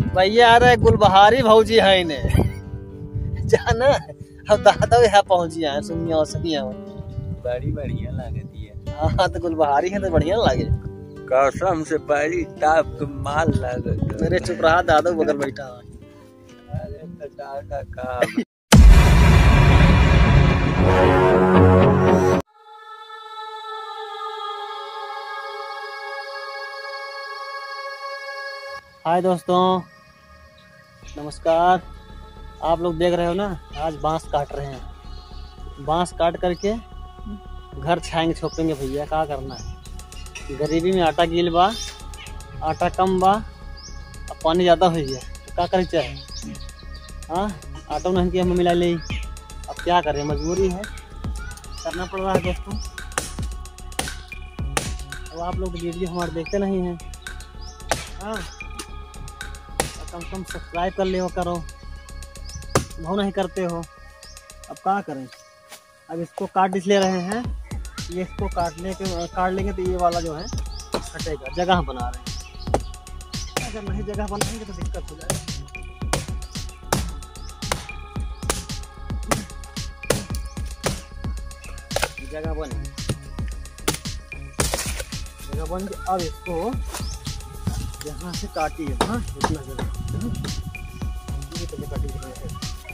भैया अरे गुलबहारी भौजी है इन्हें जाना। अब दादा यहाँ पहुँची है सुनिया सुनिया बड़ी बढ़िया लगती है। हाँ तो गुलबहारी है तो बढ़िया लागे। कसम से बड़ी टाप माल लागत। मेरे चुप रहा दादा बगल बैठा। अरे तो दादा का हाय दोस्तों, नमस्कार। आप लोग देख रहे हो ना, आज बांस काट रहे हैं। बांस काट करके घर छाएंगे छोपेंगे भैया। क्या करना है, गरीबी में आटा गील बा, आटा कम बा, अब पानी ज़्यादा हो गया तो क्या करे चाहे। हाँ आटा नहीं किया, हम मिला ले, अब क्या करें, मजबूरी है, करना पड़ रहा है दोस्तों। अब आप लोग वीडियो हमारे देखते नहीं हैं। हाँ कम से कम सब्सक्राइब कर लिया करो, वो नहीं करते हो। अब क्या करें, अब इसको काट इसलिए रहे हैं, ये इसको काट लेंगे तो ये वाला जो है हटेगा। जगह बना रहे हैं, अगर नहीं जगह बनाएंगे तो दिक्कत हो जाएगा। जगह बन के अब इसको यहाँ से काटिए। हाँ इतना जगह ये तो काटिए है।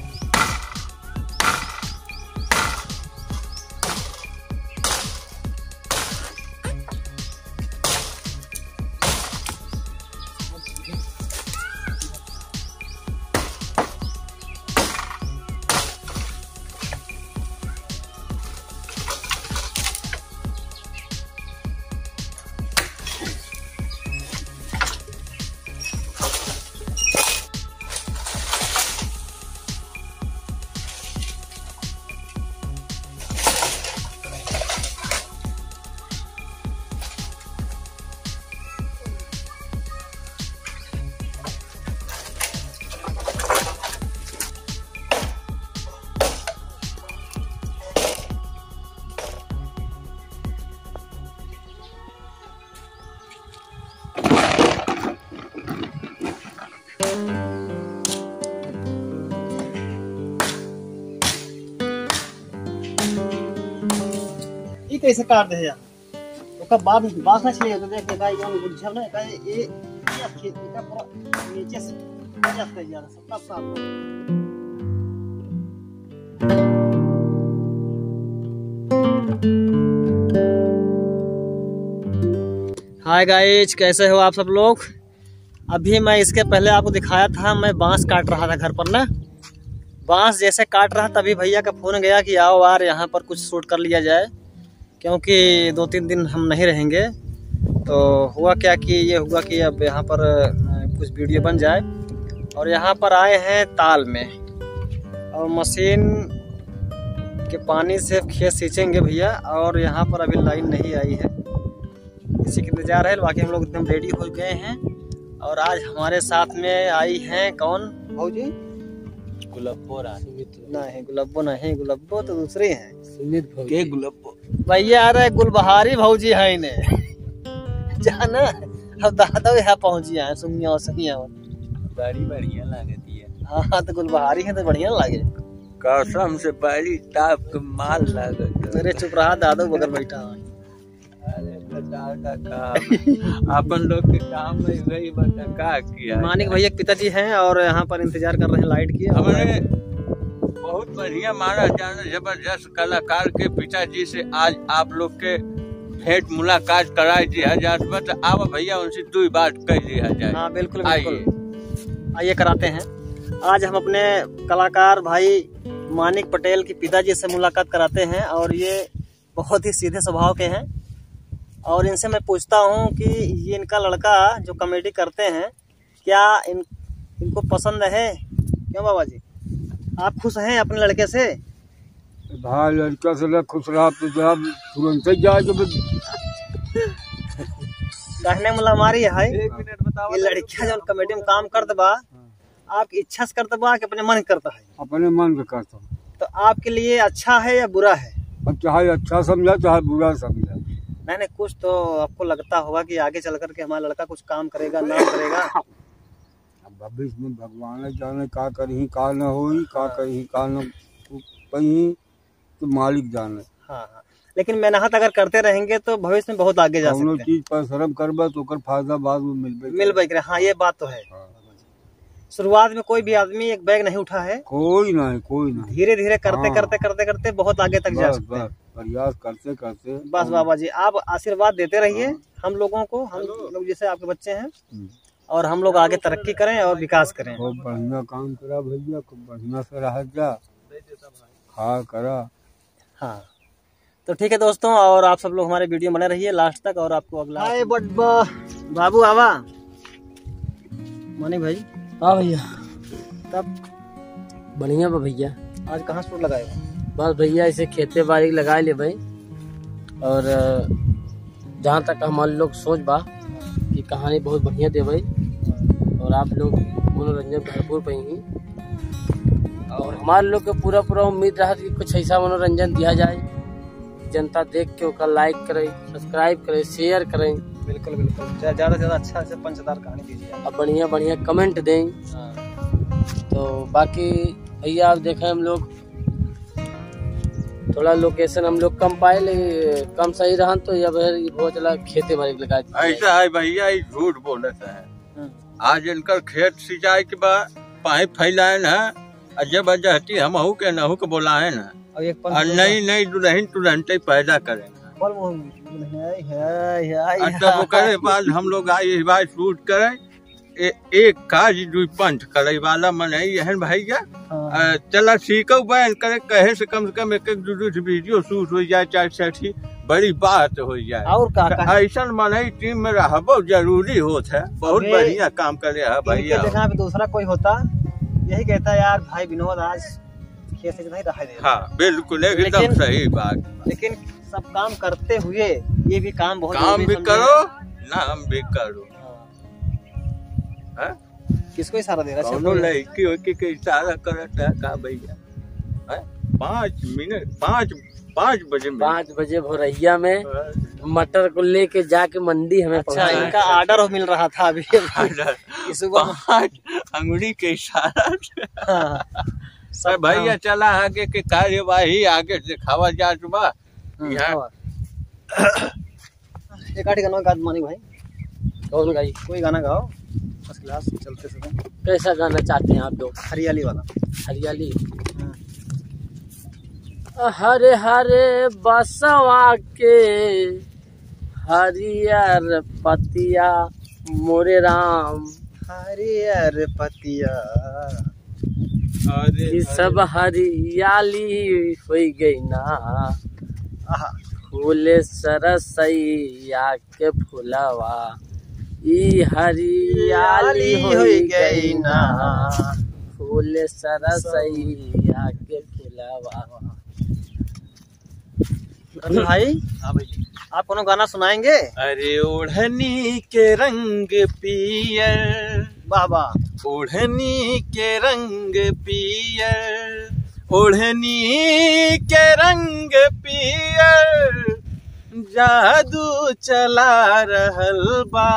ये कैसे काट दे यार, तो कब बाद में बात ना चलेगा तो देख का ये बुझल ना का ये खेती का पूरा नीचे से जस कर जा सबका साफ। हाय गाइस, कैसे हो आप सब लोग। अभी मैं इसके पहले आपको दिखाया था, मैं बांस काट रहा था घर पर ना। बांस जैसे काट रहा तभी भैया का फोन गया कि आओ यार यहाँ पर कुछ शूट कर लिया जाए, क्योंकि 2-3 दिन हम नहीं रहेंगे। तो हुआ क्या कि ये हुआ कि अब यहाँ पर कुछ वीडियो बन जाए। और यहाँ पर आए हैं ताल में, और मशीन के पानी से खेत सींचेंगे भैया। और यहाँ पर अभी लाइन नहीं आई है, इसी के इंतजार है। बाकी हम लोग एकदम रेडी हो गए हैं। और आज हमारे साथ में आई हैं कौन भाजी? गुलब्बो नहीं, गुलब्बो नहीं, गुलब्बो तो दूसरे हैं। सुमित के गुलब्बो भैया अरे गुलबहारी भौजी है इन्हें जाना। अब दादा यहाँ पहुँची है सुनिया सुनिया बड़ी बढ़िया लगती है। हाँ तो गुलबहारी है तो बढ़िया लागे। कसम से बड़ी टाप माल लागत। मेरे चुप रहा दादा बगल बैठा। अरे तो दादा का अपन लोग के काम में वही बता का किया। मानिक भैया के पिताजी हैं और यहाँ पर इंतजार कर रहे हैं लाइट की। हमारे बहुत बढ़िया माना जाना जबरदस्त कलाकार के पिताजी से आज आप लोग के भेंट मुलाकात करा दिया जाए। तो आप भैया उनसे 2 बात कह दिया जाए। हाँ बिल्कुल बिल्कुल, आइए कराते हैं। आज हम अपने कलाकार भाई मानिक पटेल के पिताजी से मुलाकात कराते हैं। और ये बहुत ही सीधे स्वभाव के हैं। और इनसे मैं पूछता हूँ कि ये इनका लड़का जो कॉमेडी करते हैं, क्या इनको पसंद है? क्यों बाबा जी, आप खुश हैं अपने लड़के से? भाई लड़का से खुश रहा तो जब तुरंत ही जाए कहने मुला हमारी है। 1 मिनट बताओ, ये लड़कियां जो कॉमेडी में काम करते बा, आपकी इच्छा से करते बा कि अपने मन करता है? अपने मन के करता हूँ। तो आपके लिए अच्छा है या बुरा है? अब चाहे अच्छा समझा चाहे बुरा समझा, नहीं कुछ तो आपको लगता होगा कि आगे चल करके हमारा लड़का कुछ काम करेगा, नाम करेगा। भविष्य में भगवान जाने का करही का न होई, का करही का न पही, तो मालिक जाने। हाँ हाँ, लेकिन मेहनत अगर करते रहेंगे तो भविष्य में बहुत आगे जा सकते हैं। चीज पर श्रम करबा तो ओकर फायदा बाद में मिलबे करे। हाँ, ये बात तो है। शुरुआत में कोई भी आदमी एक बैग नहीं उठा है, कोई नहीं, धीरे धीरे करते करते करते करते बहुत आगे तक जा सकते हैं। प्रयास करते करते। बस बाबा जी, आप आशीर्वाद देते रहिए हम लोगों को, हम लोग जैसे आपके बच्चे हैं, और हम लोग आगे तरक्की करें और विकास करें। बहुत बढ़िया काम करा भैया, खूब बढ़िया से रह जा, खा करा। हाँ, तो ठीक है दोस्तों, और आप सब लोग हमारे वीडियो बने रहिए लास्ट तक, और आपको अगला। हाय बाबू आवा मानी भाई। हाँ भैया, तब बढ़िया बा भैया। आज कहाँ शूट लगाए? बस भैया ऐसे खेते बाड़ी लगा ले भाई, और जहाँ तक हमारे लोग सोच बा कि कहानी बहुत बढ़िया दे भाई, और आप लोग मनोरंजन भरपूर पाएंगे, और हमारे लोग के पूरा उम्मीद रहा कि कुछ ऐसा मनोरंजन दिया जाए, जनता देख के ओका लाइक करे, सब्सक्राइब करे, शेयर करें। बिल्कुल बिल्कुल, ज्यादा से ज्यादा अच्छा से पंचदार कहानी दीजिए, अब बढ़िया कमेंट दें। तो बाकी भैया आप देखें, हम लोग थोड़ा लोकेशन हम लोग कम पाए, लेकिन कम सही रहा तो ये बहुत चला खेते बाड़ी लगा। ऐसा है भैया, ये झूठ बोलता है। आज इनकर खेत सिंचाई के बाद पाइप फैलाए न, जबरदस्ती हम के नहू के बोलाए न, और नई दुल्हन पैदा करें। तब करे बाद हम लोग आई बात शूट करें, एक काज दुई पंथ करे वाला मन है भैया। चला सीखो बैन करे, कहे से कम एक दू वीडियो शूट हो जाए, चाहे छठी बड़ी बात हो जाए। और ऐसा मन टीम में रहबो जरूरी होता है। बहुत बढ़िया काम करे है भैया। देखा दूसरा कोई होता यही कहता यार भाई विनोद आज खेत से नहीं रहा दे। हाँ बिल्कुल, एकदम सही बात। लेकिन सब काम करते हुए ये भी काम बहुत काम भी करो, नाम भी करो। किसको इशारा दे रहा है? लड़की के इशारा करता है का भैया? 5 बजे भोरैया में मटर को लेके जाके मंडी हमें। अच्छा, इनका ऑर्डर मिल रहा था अभी सुबह 5 अंगुली के इशारा। सब भैया चला आगे के कार्यवाही आगे दिखावा जा चुका। एक आठ गाना गा मानी भाई। कौन गाई? कोई गाना गाओ फर्स्ट क्लास चलते समय। कैसा गाना चाहते हैं आप लोग? हरियाली वाला। हरियाली। हरे हरे बसवा के हरियर पतिया मोरे राम, हरियर पतिया सब हरियाली हो गई ना, फूले सरसैया के फुलवा ई हरियाली हो गई ना, फूले सरसैया के फुलवा। भाई आप कोनो गाना सुनाएंगे? अरे ओढ़नी के रंग पियर, बाबा ओढ़नी के रंग पियर, ओढ़नी के रंग पियर, जादू चला रहल बा,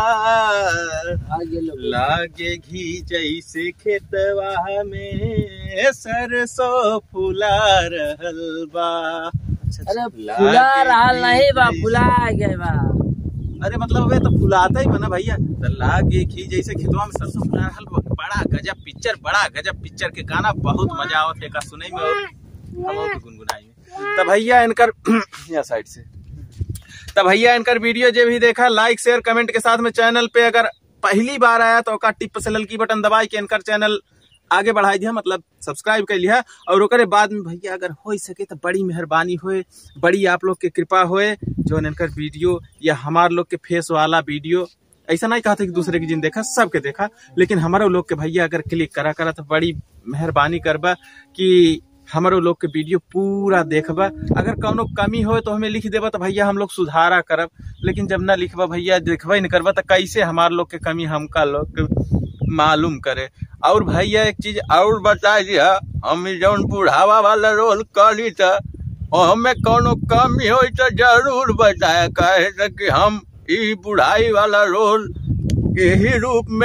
लागे घी जैसे खेतवा में सरसों फुला रहल बा। अरे फुला रहा नहीं बा, फुला गया बा। अरे मतलब वे तो फुलाता ही बना भैया। लागे घी जैसे खेतवा में सरसों फुला रहल बा। बड़ा गजब पिक्चर के गाना बहुत मजा आवत है का सुनई में और हम गुनगुनाई में। तब भैया इनकर या साइड से तब भैया इनकर वीडियो जो भी देखा लाइक शेयर कमेंट के साथ में चैनल पे अगर पहली बार आया तो का टिप से ललकी बटन दबाई के इनकर चैनल आगे बढ़ाई दिया, मतलब सब्सक्राइब कर लिया। और ओकरे बाद में भैया अगर हो सके तो बड़ी मेहरबानी होए, बड़ी आप लोग के कृपा होए जो इनकर वीडियो या हमारे लोग के फेस वाला वीडियो, ऐसा नहीं कहा था कि दूसरे की जिन देखा सबके देखा, लेकिन हमारे लोग के भैया अगर क्लिक करा तो बड़ी मेहरबानी करबा कि हमारे लोग के वीडियो पूरा देखबा। अगर कौनो कमी हो तो हमें लिख देबा तो भैया हम लोग सुधारा करब, लेकिन जब ना लिखबा भैया देखबा ही नहीं करबा तो कैसे हमारे लोग के कमी हमका लोग मालूम करे। और भैया एक चीज और बता दिया, हम जौन बुढ़ावा वाला रोल करी था हमें कोनो कमी हो तो जरूर बताया, कहे कि हम ई बुढ़ाई वाला रोल यही रूप में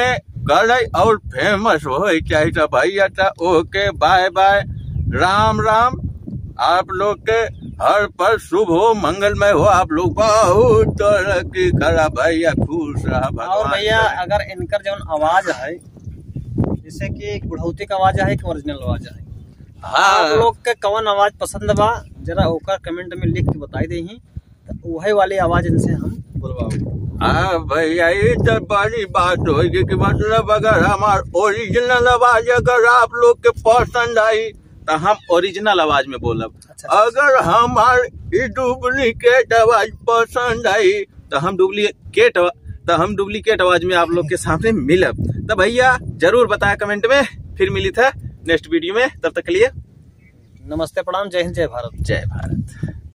करे और फेमस हो चाहिए तो भैया तो okay bye bye, Ram Ram. आप लोग के हर पर शुभ हो, मंगलमय हो, आप लोग बहुत तरक्की करा भैया, खुश रहा भगवान। और भैया अगर इनकर जो आवाज है जैसे कि बुढ़ौती का आवाज है कि ओरिजिनल आवाज है, हाँ आप लोग के कौन आवाज पसंद बा जरा ओकर कमेंट में लिख के बताई दही, तो वही वाली आवाज इनसे हम बुलवाओ। हाँ भैया ये तो बड़ी बात होगी कि मतलब अगर हमार ओरिजिनल आवाज अगर आप लोग के पसंद आई तो हम ओरिजिनल आवाज में बोलब। अच्छा। अगर हमार डुप्लीकेट आवाज पसंद आई तो हम डुप्लीकेट आवाज में आप लोग के सामने मिलब। तो भैया जरूर बताया कमेंट में, फिर मिली था नेक्स्ट वीडियो में, तब तक के लिए नमस्ते, प्रणाम, जय हिंद, जय भारत। जय भारत।